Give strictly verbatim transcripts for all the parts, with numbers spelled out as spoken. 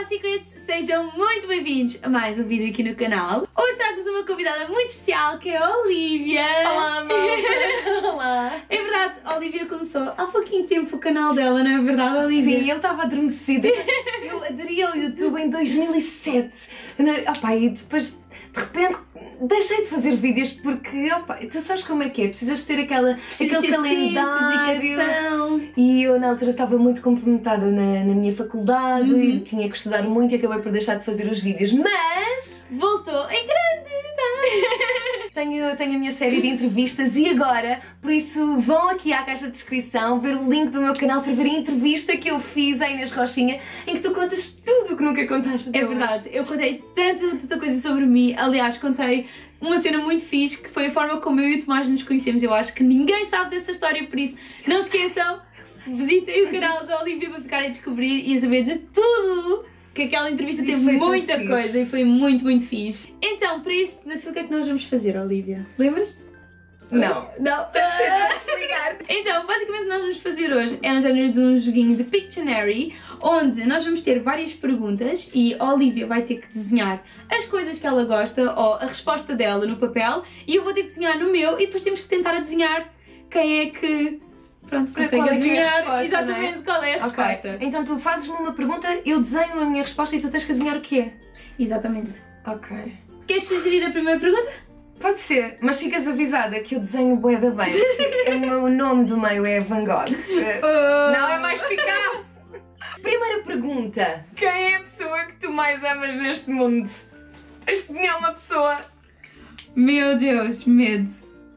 Olá Secrets, sejam muito bem-vindos a mais um vídeo aqui no canal. Hoje trago-vos uma convidada muito especial que é a Olivia. Olá, malta! Olá! É verdade, a Olivia começou há pouquinho tempo o canal dela, não é verdade, Olivia? Sim, ele estava adormecido. Eu aderi ao YouTube em dois mil e sete. Opa, e depois, de repente, deixei de fazer vídeos porque, opa, tu sabes como é que é? Precisas ter aquela, Precisas aquele ter calendário. tempo, dedicação. E eu, na altura, estava muito comprometida na, na minha faculdade Uhum. e tinha que estudar muito e acabei por deixar de fazer os vídeos. Mas Voltou em grande! Tenho, tenho a minha série de entrevistas e agora, por isso vão aqui à caixa de descrição ver o link do meu canal para ver a entrevista que eu fiz à Inês Rochinha, em que tu contas tudo o que nunca contaste até É hoje. verdade, eu contei tanta, tanta coisa sobre mim. Aliás, contei uma cena muito fixe, que foi a forma como eu e o Tomás nos conhecemos. Eu acho que ninguém sabe dessa história, por isso não se esqueçam, visitem o canal da Olivia para ficarem a descobrir e a saber de tudo, que aquela entrevista E teve foi tão muita fixe. coisa e foi muito, muito fixe. Então, para este desafio, o que é que nós vamos fazer, Olivia? Lembras-te? Não. Não. Explicar. Então, basicamente o que nós vamos fazer hoje é um género de um joguinho de Pictionary, onde nós vamos ter várias perguntas e a Olivia vai ter que desenhar as coisas que ela gosta ou a resposta dela no papel e eu vou ter que desenhar no meu e depois temos que tentar adivinhar quem é que, pronto, Para consegue qual é que é a adivinhar resposta, exatamente não é? qual é a Ok, resposta. então tu fazes-me uma pergunta, eu desenho a minha resposta e tu tens que adivinhar o que é. Exatamente. Ok. Queres sugerir a primeira pergunta? Pode ser, mas ficas avisada que eu desenho bué da bem. O meu nome do meio é Van Gogh. Uh, Não é mais Picasso! Primeira pergunta. Quem é a pessoa que tu mais amas neste mundo? Tens de desenhar uma pessoa. Meu Deus, medo.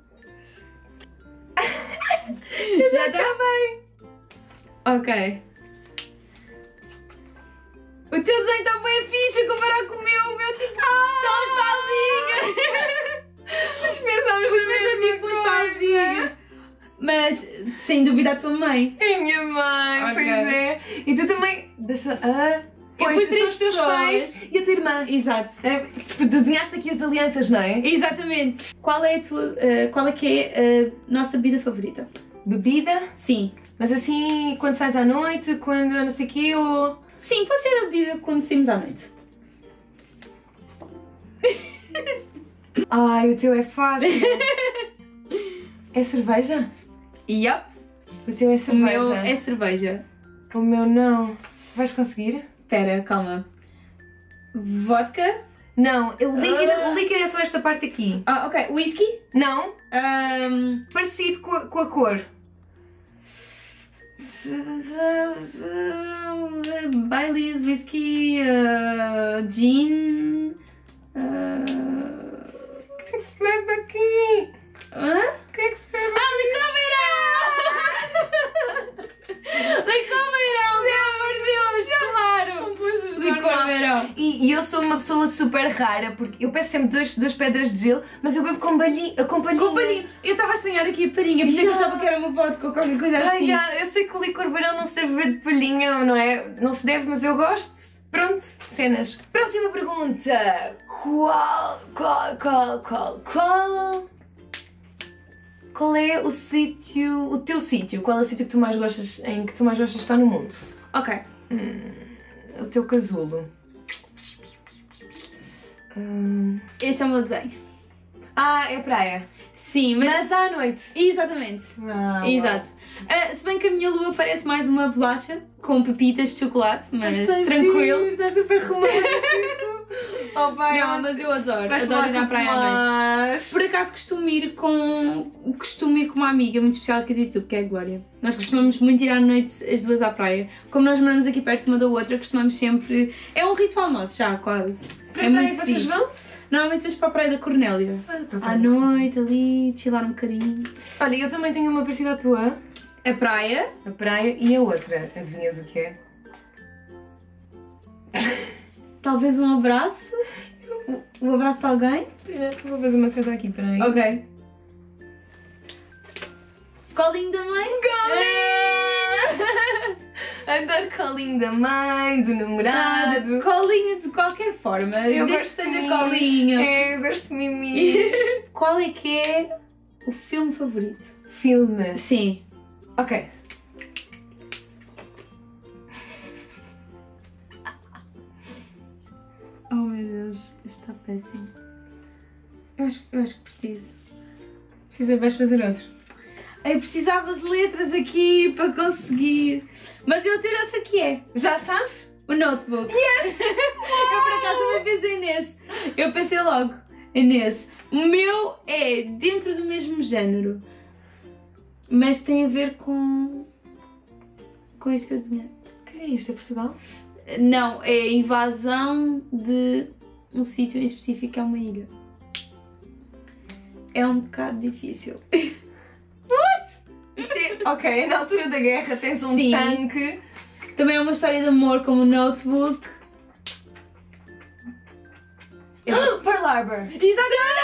Já está bem. Ok. O teu desenho está bem fixe a comparar com o meu. O meu tipo são as pauzinhas. Mas pensamos Os meus são tipo as pauzinhas. Mas sem dúvida a tua mãe. É a minha mãe, Ok. pois é. E tu também. Deixa. Ah, pois, pus são três os teus pessoas. pais e a tua irmã. Exato. É, desenhaste aqui as alianças, não é? Exatamente. Qual é a tua, eh, qual é que é a nossa bebida favorita? Bebida? Sim. Mas assim, quando sais à noite, quando não sei o quê, ou. Sim, pode ser a bebida quando saímos à noite. Ai, o teu é fácil. É cerveja? Yup. O teu é O cerveja. meu é cerveja. O meu não. Vais conseguir? Espera, calma. Vodka? Não, o líquido, Ah. o líquido é só esta parte aqui. Ah, ok. Whisky? Não? Um, Parecido com a, com a cor. Baileys, whisky, uh, gin. Uh, O que é que se bebe aqui? hã? O que é que se bebe Ah, licor verão! Licor verão, pelo amor de Deus, claro! Licor verão. E, e eu sou uma pessoa super rara, porque eu peço sempre dois, duas pedras de gelo, mas eu bebo com palhinha. Com palhinha. Com palhinha. Eu estava a estranhar aqui a palhinha, por isso é que eu Yeah. achava que era uma vodka ou qualquer coisa Ai, assim. ah, eu sei que o licor verão não se deve beber de palhinha, não é? Não se deve, mas eu gosto. Pronto, cenas. Próxima pergunta. Qual, qual, qual, qual, qual... Qual é o sítio, o teu sítio? Qual é o sítio que tu mais gostas, em que tu mais gostas de estar no mundo? Ok. Hum, o teu casulo. Hum. Este é o meu desenho. Ah, é praia. Sim, mas... Mas à noite. Exatamente. Ah, Exato. Ah, se bem que a minha lua parece mais uma bolacha com pepitas de chocolate, mas Está tranquilo. giro, Está super romântico. Oh, pai, Não, mas eu adoro. vais Adoro falar ir à com praia à noite. Tomás. Por acaso costumo ir com costumo ir com uma amiga muito especial aqui do YouTube, que é a Glória. Nós costumamos muito ir à noite as duas à praia. Como nós moramos aqui perto uma da outra, costumamos sempre... É um ritual nosso já, quase. Para é a praia muito que vocês fixe. vão? Normalmente vamos para a praia da Cornélia. À noite ali, chilar um bocadinho. Olha, eu também tenho uma parecida à tua. A praia. A praia e a outra. Adivinhas o que é? Talvez um abraço. Um abraço de alguém. Vou fazer uma seta aqui, peraí. Ok. Colinho da mãe. Adoro colinho da mãe, do namorado. Colinho de qualquer forma. Eu desde gosto que seja de colinho. É, eu gosto de mimis. Qual é que é o filme favorito? Filme. Sim. Ok. Está péssimo. Eu acho, eu acho que preciso. Precisa, vais fazer outro. Eu precisava de letras aqui para conseguir. Mas eu ter essa que é. Já sabes? O notebook. Yes! Eu por acaso também pensei nesse. Eu pensei logo é nesse. O meu é dentro do mesmo género. Mas tem a ver com... com isto que eu desenhei. O que é isto? É Portugal? Não, é a invasão de um sítio em específico, que é uma ilha. É um bocado difícil. Isto é... Ok, na altura da guerra tens um Sim. tanque. Também é uma história de amor como o notebook. Eu... Pearl Harbor. Exatamente!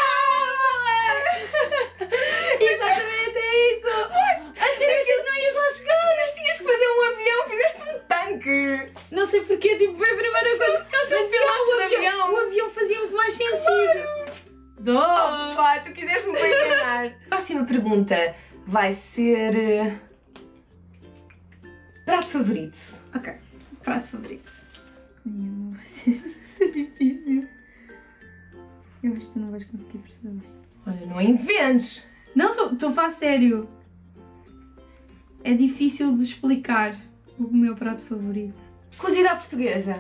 Exatamente, é isso! A sério, eu achei que não ias lá chegar! Mas tinhas que fazer um avião, fizeste um tanque! Não sei porquê, tipo, foi a primeira coisa. Eles são Mas pilotos não, o de avião, avião. o avião fazia muito mais sentido. Dó! Oh, pá, tu quiseste me enganar. Próxima pergunta vai ser... eh, prato favorito. Ok, prato favorito. Não vai ser muito difícil. Eu acho que tu não vais conseguir perceber. Olha, não inventes! Não, estou a falar sério. É difícil de explicar o meu prato favorito. Cozida à portuguesa.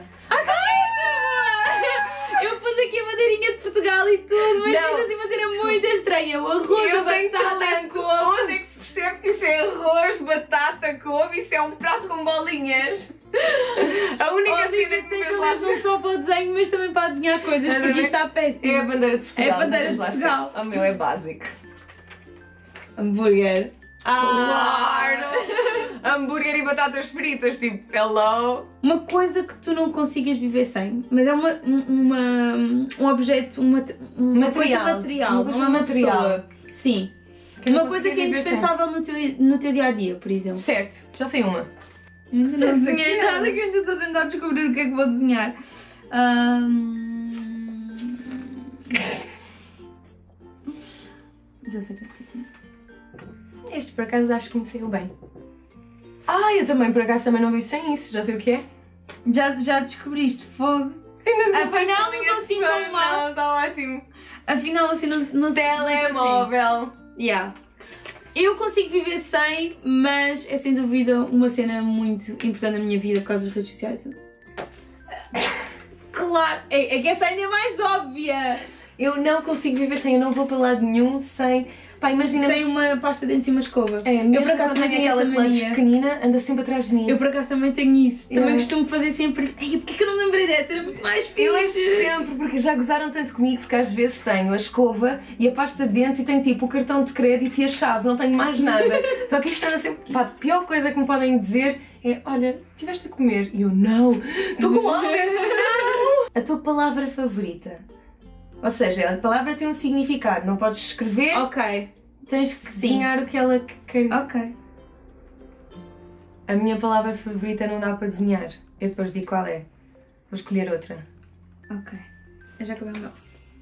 Eu pus aqui a bandeirinha de Portugal e tudo, mas Não. ainda assim uma cena muito estranha. O arroz, a Eu tenho batata, a talento. couve. Onde é que se percebe que isso é arroz, batata, couve? Isso é um prato com bolinhas. A única cena Olivia que tem me fez lá... talento não só para o desenho, mas também para adivinhar coisas, Estás a porque ver? isto está péssimo. É a bandeira de Portugal. É a bandeira de mas lá Portugal. está. O meu é básico. Hambúrguer. Claro! Hambúrguer e batatas fritas, tipo, hello! Uma coisa que tu não consigas viver sem, mas é uma, uma, um objeto, uma, uma coisa Material. material, Uma coisa não é uma material. pessoa. Sim. Que eu uma não coisa consigo que é viver indispensável no teu, no teu dia a dia, por exemplo. Certo, já sei uma. Ainda não Desenhei desenhei nada. nada, que ainda estou a tentar descobrir o que é que vou desenhar. Ahm, Já sei o que é que é. Este por acaso acho que me saiu bem. Ah, eu também por acaso também não vi sem isso, já sei o que é. Já, já descobriste fogo? Ainda Afinal, não estou assim tão mal. Não, está ótimo. Afinal, assim, não, não sei. Telemóvel. Yeah. Eu consigo viver sem, mas é sem dúvida uma cena muito importante na minha vida por causa das redes sociais. Claro, é, é que essa ainda é mais óbvia. Eu não consigo viver sem, eu não vou para lado nenhum sem... Pá, imagina... Sem uma pasta de dentes e uma escova. É, mesmo eu por acaso quando também tenho tenho aquela essa clutch mania. pequenina, anda sempre atrás de mim. Eu por acaso também tenho isso. Eu- Também costumo fazer sempre. Ei, porquê que eu não lembrei dessa? Era muito mais fixe. Eu é sempre, porque já gozaram tanto comigo, porque às vezes tenho a escova e a pasta de dentes e tenho tipo o cartão de crédito e a chave, não tenho mais nada. Só que isto anda sempre... Pá, a pior coisa que me podem dizer é, olha, estiveste a comer? E eu, não, estou com fome. A tua palavra favorita? Ou seja, a palavra tem um significado, não podes escrever, Ok. tens que Sim. desenhar o que ela quer. Ok. A minha palavra favorita não dá para desenhar, eu depois digo qual é. Vou escolher outra. Ok. Eu já acabei o meu.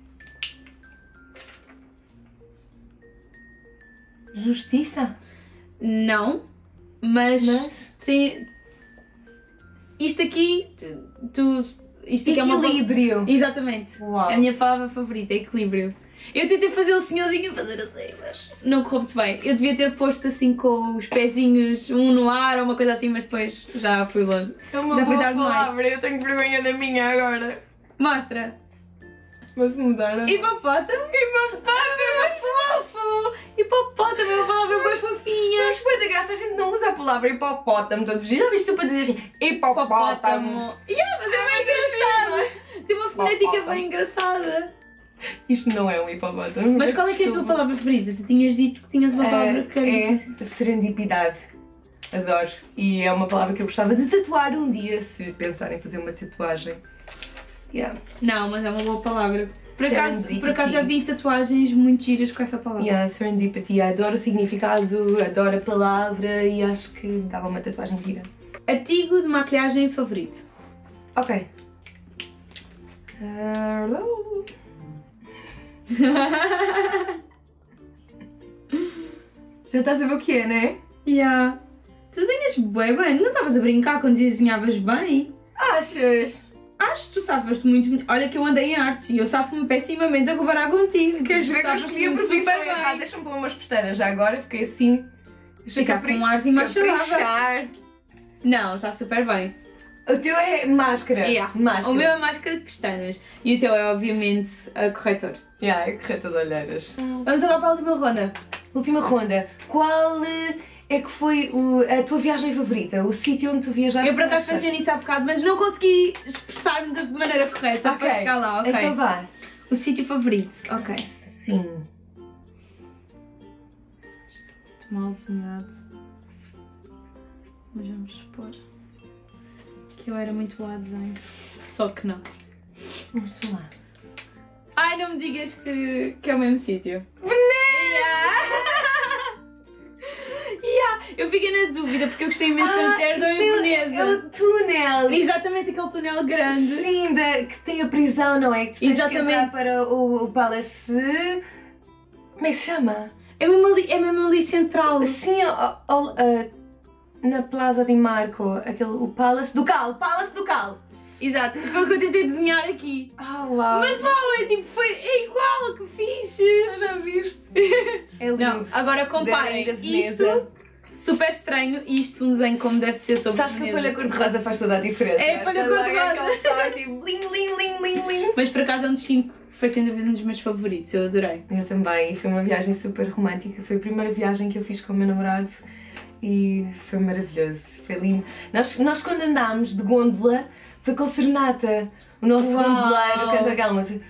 Justiça? Não, mas. Mas? Sim. Isto aqui. Tu. Isto aqui é uma. Equilíbrio. Exatamente. Uau. A minha palavra favorita é equilíbrio. Eu tentei fazer o senhorzinho a fazer assim, mas não correu muito bem. Eu devia ter posto assim com os pezinhos, um no ar ou uma coisa assim, mas depois já fui longe. É uma Já fui boa dar demais. palavra, eu tenho vergonha da minha agora. Mostra. Mas mudaram. Hipopótamo. Hipopótamo. Fofo. Hipopótamo é uma palavra bem fofinha. Mas foi da graça, a gente não usa a palavra hipopótamo todos os dias. Já viste tu para dizer assim, hipopótamo? Yeah, mas é bem engraçado. Tem uma fonética Hipopótamo. bem engraçada. Isto não é um hipopótamo. Mas qual é que é a tua palavra favorita? Tu tinhas dito que tinhas uma palavra que era É, difícil. é serendipidade. Adoro. E é uma palavra que eu gostava de tatuar um dia, se pensar em fazer uma tatuagem. Yeah. Não, mas é uma boa palavra. Por acaso, Serendipity. por acaso já vi tatuagens muito giras com essa palavra. Yeah, serendipity. Adoro o significado, adoro a palavra e acho que dava uma tatuagem gira. Artigo de maquilhagem favorito. Ok. Hello. Já estás a ver o que é, né? Yeah. Tu desenhas bem bem. Não estavas a brincar quando desenhavas bem? Achas? Acho que tu safas-te muito. Olha que eu andei em artes e eu safo-me pessimamente a comparar contigo. Queres ver que eu escolhi a profissão errada? Deixa-me pôr umas pestanas já agora, porque assim... Fica com um arzinho mais saudável. Não, está super bem. O teu é máscara. Yeah. máscara. O meu é máscara de pestanas. E o teu é, obviamente, a corretor. Yeah, é corretor de olheiras. Vamos agora para a última ronda. Última ronda. Qual é que foi o, a tua viagem favorita? O sítio onde tu viajaste? Eu por acaso pensei nisso há bocado, mas não consegui expressar-me da maneira correta okay. para chegar lá, ok? Então vá. O sítio favorito, ok. Sim. Mal desenhado. Mas vamos supor que eu era muito boa a desenho. Só que não. Vamos lá. Ai, não me digas que, que é o mesmo sítio. Yeah. yeah. Eu fiquei na dúvida porque eu gostei imenso ah, da Amsterdão e Veneza. É o túnel. Exatamente aquele túnel grande. Sim, da, que tem a prisão, não é? Que tens Exatamente. que entrar para o, o Palace. Como é que se chama? É mesmo ali, é mesmo ali central. Sim, ó, ó, ó, na Plaza di Marco, aquele, o Palace do Cal, Palace do Cal. Exato, foi o que eu tentei desenhar aqui. Ah, oh, uau. Mas uau, é tipo, foi é igual, que fixe. Já viste? É lindo. Não, agora comparem da isto, super estranho, e isto um desenho como deve ser sobre Sabes que a palha cor-de-rosa faz toda a diferença. É a palha cor-de-rosa. Bling, bling, bling, bling, bling. Mas por acaso é um destino que foi sem dúvida um dos meus favoritos, eu adorei. Eu também, foi uma viagem super romântica, foi a primeira viagem que eu fiz com o meu namorado e foi maravilhoso, foi lindo. Nós, nós quando andámos de gôndola, foi com serenata, o nosso Uau. gondoleiro canta aquela música.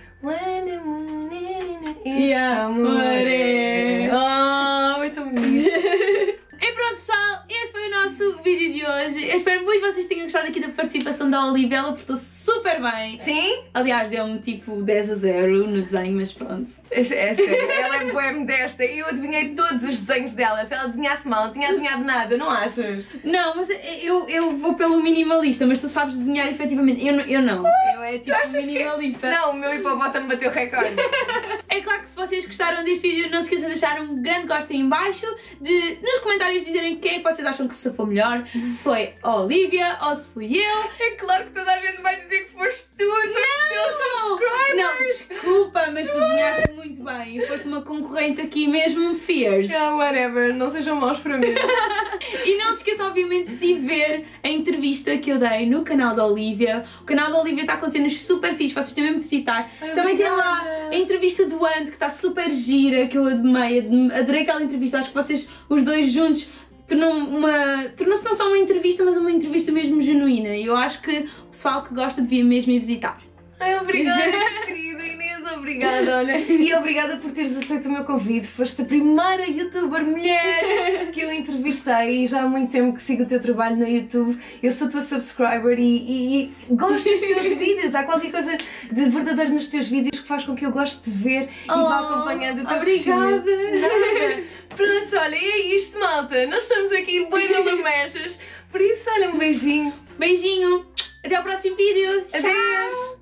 Yeah, amore. Oh, muito bonito. E pronto pessoal, este foi o nosso vídeo de hoje. Eu espero muito que vocês tenham gostado aqui da participação da Olivia, ela portou-se super bem. Sim? Aliás, deu-me tipo dez a zero no desenho, mas pronto. É, é sério, ela é boa modesta. Eu adivinhei todos os desenhos dela. Se ela desenhasse mal, não tinha adivinhado nada, não achas? Não, mas eu, eu vou pelo minimalista, mas tu sabes desenhar efetivamente. Eu, eu não. Eu é tipo minimalista. Que... Não, o meu hipopótamo bateu recorde. É claro que se vocês gostaram deste vídeo, não se esqueçam de deixar um grande gosto aí em baixo, de nos comentários dizerem quem é que vocês acham que se foi melhor, se foi a Olivia ou se fui eu. É claro que toda a gente vai dizer que foste tu, Não! subscribers. Não, desculpa, mas tu desenhaste muito bem e foste uma concorrente aqui mesmo fierce. Yeah, whatever, não sejam maus para mim. E não se esqueçam obviamente de ver a entrevista que eu dei no canal da Olivia. O canal da Olivia está com cenas super fixe, vocês também visitar. Ai, também tem obrigada. lá a entrevista do Ant, que está super gira, que eu amei, adorei aquela entrevista. Acho que vocês, os dois juntos, tornou uma, tornou-se não só uma entrevista, mas uma entrevista mesmo genuína. E eu acho que o pessoal que gosta devia mesmo ir visitar. Ai, obrigada, querida Inês, obrigada, olha. E obrigada por teres aceito o meu convite. Foste a primeira youtuber mulher que eu entrevistei e já há muito tempo que sigo o teu trabalho no YouTube. Eu sou tua subscriber e, e, e gosto dos teus vídeos. Há qualquer coisa de verdadeiro nos teus vídeos que faz com que eu goste de ver oh, e vá acompanhando o teu obrigada. Pronto, olha, e é isto, malta. Nós estamos aqui bem na lamechas. Por isso, olha, um beijinho. Beijinho. Até ao próximo vídeo. Adeus.